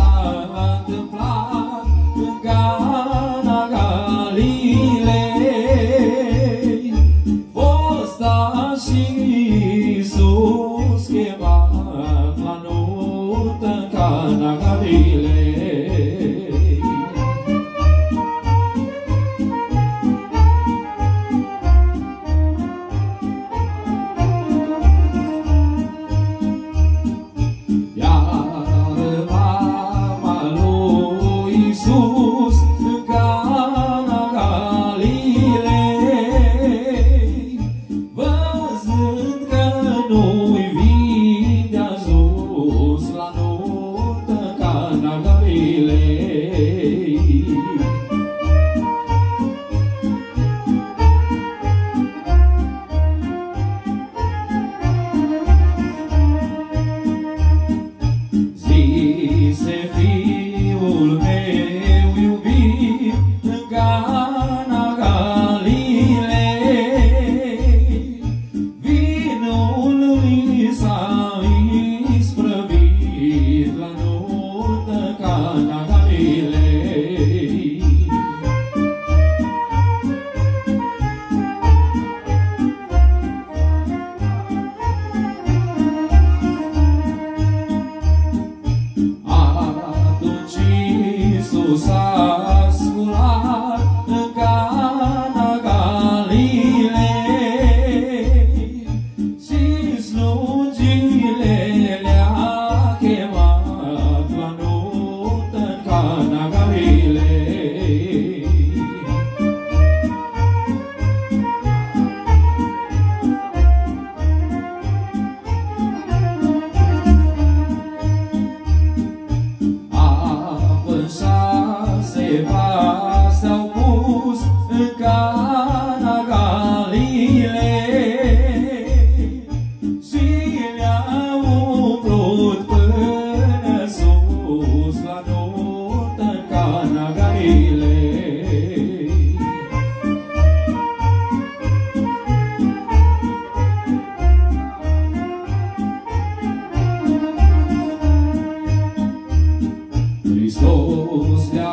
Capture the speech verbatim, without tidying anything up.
s-a întâmplat în Cana Galilei. Fosta și Iisus chemat la nuntă în Cana Galilei. S-a sculat în Cana Galilei și slugile le-a chemat la nuntă în Cana Galilei. S-au pus în Cana Galilei și le-au umplut până sus la nuntă în Cana Galilei. Hristos le-a